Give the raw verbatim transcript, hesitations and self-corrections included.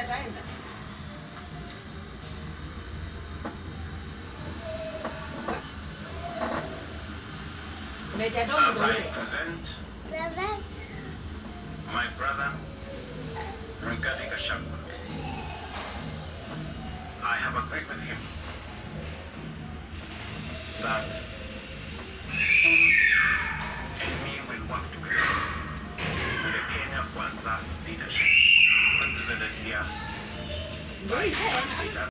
ataenda. Meja dogo I yule. present my brother Rigathi Gachagua. I have agreed with him that